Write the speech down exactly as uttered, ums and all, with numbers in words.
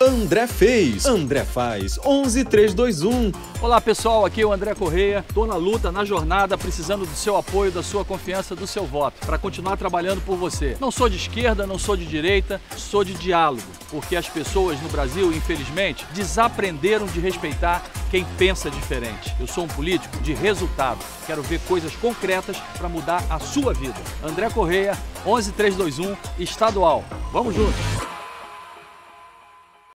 André fez, André faz, onze três dois um. Olá pessoal, aqui é o André Correia, tô na luta, na jornada, precisando do seu apoio, da sua confiança, do seu voto, para continuar trabalhando por você. Não sou de esquerda, não sou de direita, sou de diálogo, porque as pessoas no Brasil, infelizmente, desaprenderam de respeitar quem pensa diferente. Eu sou um político de resultado, quero ver coisas concretas para mudar a sua vida. André Correia, onze três dois um, estadual. Vamos juntos!